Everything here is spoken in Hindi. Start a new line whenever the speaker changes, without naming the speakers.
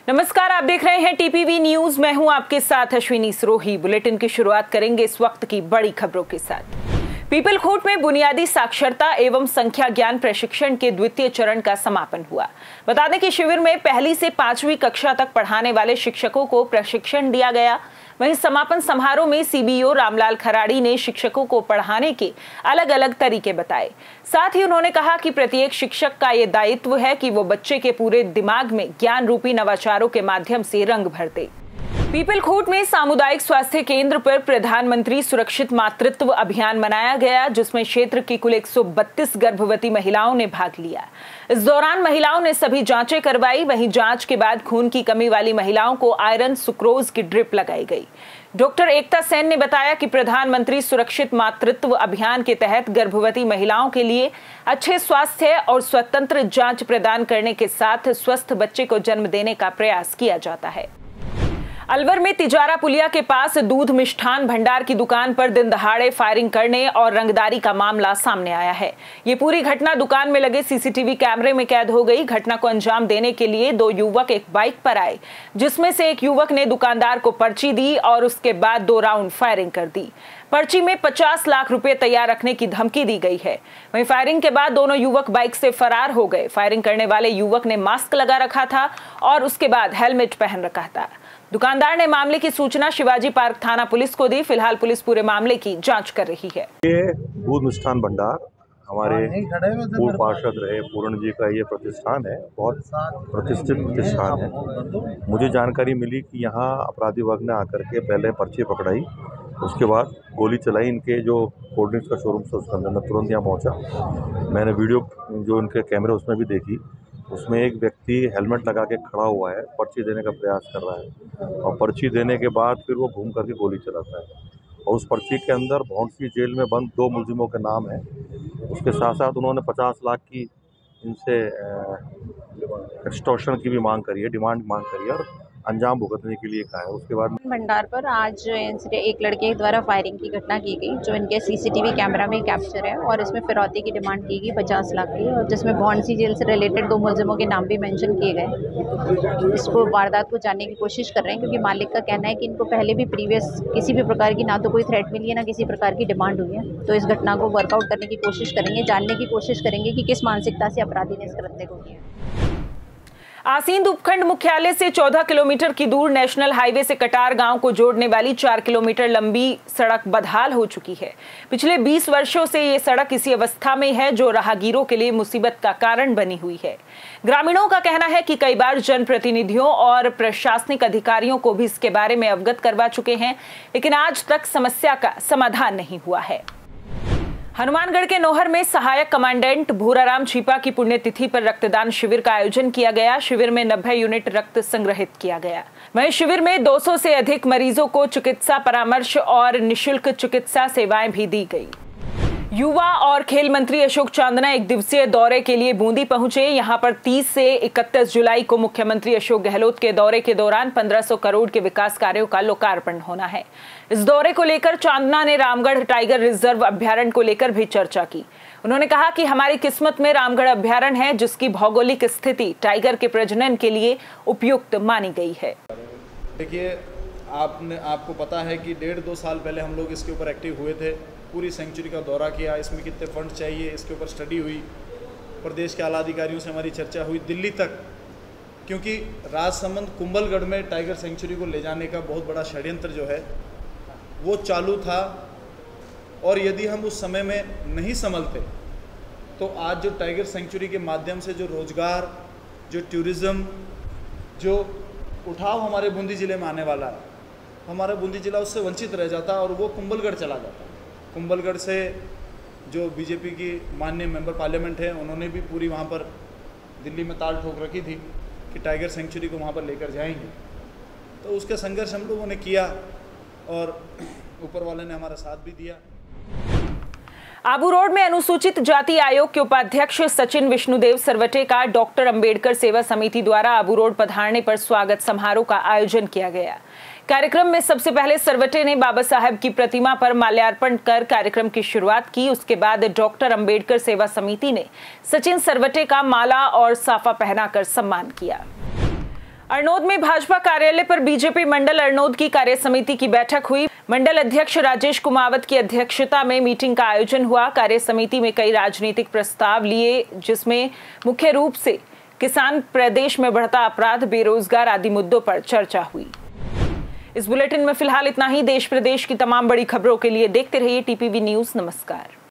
नमस्कार, आप देख रहे हैं टीपीवी न्यूज। मैं हूं आपके साथ अश्विनी सरोही। बुलेटिन की शुरुआत करेंगे इस वक्त की बड़ी खबरों के साथ। पीपलखोट में बुनियादी साक्षरता एवं संख्या ज्ञान प्रशिक्षण के द्वितीय चरण का समापन हुआ। बता दें कि शिविर में पहली से 5वीं कक्षा तक पढ़ाने वाले शिक्षकों को प्रशिक्षण दिया गया। वहीं समापन समारोह में सीबीओ रामलाल खराड़ी ने शिक्षकों को पढ़ाने के अलग अलग तरीके बताए। साथ ही उन्होंने कहा कि प्रत्येक शिक्षक का ये दायित्व है कि वो बच्चे के पूरे दिमाग में ज्ञान रूपी नवाचारों के माध्यम से रंग भर दे। पीपलखोट में सामुदायिक स्वास्थ्य केंद्र पर प्रधानमंत्री सुरक्षित मातृत्व अभियान मनाया गया, जिसमें क्षेत्र की कुल 132 गर्भवती महिलाओं ने भाग लिया। इस दौरान महिलाओं ने सभी जांचें करवाई। वहीं जांच के बाद खून की कमी वाली महिलाओं को आयरन सुक्रोज की ड्रिप लगाई गई। डॉक्टर एकता सेन ने बताया कि प्रधानमंत्री सुरक्षित मातृत्व अभियान के तहत गर्भवती महिलाओं के लिए अच्छे स्वास्थ्य और स्वतंत्र जांच प्रदान करने के साथ स्वस्थ बच्चे को जन्म देने का प्रयास किया जाता है। अलवर में तिजारा पुलिया के पास दूध मिष्ठान भंडार की दुकान पर दिन दहाड़े फायरिंग करने और रंगदारी का मामला सामने आया है। ये पूरी घटना दुकान में लगे सीसीटीवी कैमरे में कैद हो गई। घटना को अंजाम देने के लिए 2 युवक एक बाइक पर आए, जिसमें से एक युवक ने दुकानदार को पर्ची दी और उसके बाद 2 राउंड फायरिंग कर दी। पर्ची में 50 लाख रुपए तैयार रखने की धमकी दी गई है। वहीं फायरिंग के बाद दोनों युवक बाइक से फरार हो गए। फायरिंग करने वाले युवक ने मास्क लगा रखा था और उसके बाद हेलमेट पहन रखा था। दुकानदार ने मामले की सूचना शिवाजी पार्क थाना पुलिस को दी। फिलहाल पुलिस पूरे मामले की जांच कर रही है।
ये दूध मिष्ठान भंडार हमारे पूर्व पार्षद रहे पूर्ण जी का ये प्रतिष्ठान है, बहुत प्रतिष्ठित प्रतिष्ठान है। मुझे जानकारी मिली कि यहाँ अपराधी वर्ग ने आकर के पहले पर्ची पकड़ाई, उसके बाद गोली चलाई। इनके जो कोल्ड ड्रिंक्स का शोरूम था उसके अंदर, मैं तुरंत यहाँ पहुँचा। मैंने वीडियो जो इनके कैमरे उसमें भी देखी, उसमें एक व्यक्ति हेलमेट लगा के खड़ा हुआ है, पर्ची देने का प्रयास कर रहा है और पर्ची देने के बाद फिर वो घूम करके गोली चलाता है। और उस पर्ची के अंदर भौंसी जेल में बंद 2 मुलजिमों के नाम है। उसके साथ साथ उन्होंने 50 लाख की इनसे एक्सटॉर्शन की भी मांग करी है, डिमांड मांग करी है और अंजाम भुगतने के लिए कहा है। उसके बाद
भंडार पर आज एक लड़के द्वारा फायरिंग की घटना की गई, जो इनके सीसीटीवी कैमरा में कैप्चर है और इसमें फिरौती की डिमांड की गई 50 लाख की, और जिसमें भौंसी जेल से रिलेटेड 2 मुलजिमों के नाम भी मेंशन किए गए। इसको वारदात को जानने की कोशिश कर रहे हैं, क्योंकि मालिक का कहना है कि इनको पहले भी प्रीवियस किसी भी प्रकार की ना तो कोई थ्रेट मिली है, ना किसी प्रकार की डिमांड हुई है। तो इस घटना को वर्कआउट करने की कोशिश करेंगे, जानने की कोशिश करेंगे कि किस मानसिकता से अपराधी ने इस कृत्य को किया।
आसींद उपखंड मुख्यालय से 14 किलोमीटर की दूर नेशनल हाईवे से कटार गांव को जोड़ने वाली 4 किलोमीटर लंबी सड़क बदहाल हो चुकी है। पिछले 20 वर्षों से ये सड़क इसी अवस्था में है, जो राहगीरों के लिए मुसीबत का कारण बनी हुई है। ग्रामीणों का कहना है कि कई बार जनप्रतिनिधियों और प्रशासनिक अधिकारियों को भी इसके बारे में अवगत करवा चुके हैं, लेकिन आज तक समस्या का समाधान नहीं हुआ है। हनुमानगढ़ के नौहर में सहायक कमांडेंट भूराराम छिपा की पुण्यतिथि पर रक्तदान शिविर का आयोजन किया गया। शिविर में 90 यूनिट रक्त संग्रहित किया गया। वहीं शिविर में 200 से अधिक मरीजों को चिकित्सा परामर्श और निःशुल्क चिकित्सा सेवाएं भी दी गई। युवा और खेल मंत्री अशोक चांदना 1 दिवसीय दौरे के लिए बूंदी पहुंचे। यहां पर 30 से 31 जुलाई को मुख्यमंत्री अशोक गहलोत के दौरे के दौरान 1500 करोड़ के विकास कार्यों का लोकार्पण होना है। इस दौरे को लेकर चांदना ने रामगढ़ टाइगर रिजर्व अभ्यारण्य को लेकर भी चर्चा की। उन्होंने कहा कि हमारी किस्मत में रामगढ़ अभ्यारण्य है, जिसकी भौगोलिक स्थिति टाइगर के प्रजनन के लिए उपयुक्त मानी गई है।
देखिए, आपको पता है कि 1.5-2 साल पहले हम लोग इसके ऊपर एक्टिव हुए थे। पूरी सेंचुरी का दौरा किया, इसमें कितने फंड चाहिए इसके ऊपर स्टडी हुई, प्रदेश के आला अधिकारियों से हमारी चर्चा हुई दिल्ली तक, क्योंकि राजसमंद कुंभलगढ़ में टाइगर सेंचुरी को ले जाने का बहुत बड़ा षड्यंत्र जो है वो चालू था। और यदि हम उस समय में नहीं संभलते तो आज जो टाइगर सेंचुरी के माध्यम से जो रोजगार, जो टूरिज़्म, जो उठाव हमारे बूंदी ज़िले में आने वाला है, हमारा बूंदी ज़िला उससे वंचित रह जाता और वो कुंभलगढ़ चला जाता। कुंभलगढ़ से जो बीजेपी की माननीय मेंबर पार्लियामेंट है, उन्होंने भी पूरी वहाँ पर दिल्ली में ताल ठोक रखी थी कि टाइगर सेंचुरी को वहाँ पर लेकर जाएंगे। तो उसका संघर्ष हम लोगों ने किया और ऊपर वाले ने हमारा साथ भी दिया।
आबू रोड में अनुसूचित जाति आयोग के उपाध्यक्ष सचिन विष्णुदेव सरवटे का डॉक्टर अंबेडकर सेवा समिति द्वारा आबू रोड पधारने पर स्वागत समारोह का आयोजन किया गया। कार्यक्रम में सबसे पहले सरवटे ने बाबा साहब की प्रतिमा पर माल्यार्पण कर कार्यक्रम की शुरुआत की। उसके बाद डॉक्टर अंबेडकर सेवा समिति ने सचिन सरवटे का माला और साफा पहनाकर सम्मान किया। अरनोद में भाजपा कार्यालय पर बीजेपी मंडल अरनोद की कार्य समिति की बैठक हुई। मंडल अध्यक्ष राजेश कुमावत की अध्यक्षता में मीटिंग का आयोजन हुआ। कार्य समिति में कई राजनीतिक प्रस्ताव लिए, जिसमें मुख्य रूप से किसान, प्रदेश में बढ़ता अपराध, बेरोजगार आदि मुद्दों पर चर्चा हुई। इस बुलेटिन में फिलहाल इतना ही। देश प्रदेश की तमाम बड़ी खबरों के लिए देखते रहिए टीपीवी न्यूज। नमस्कार।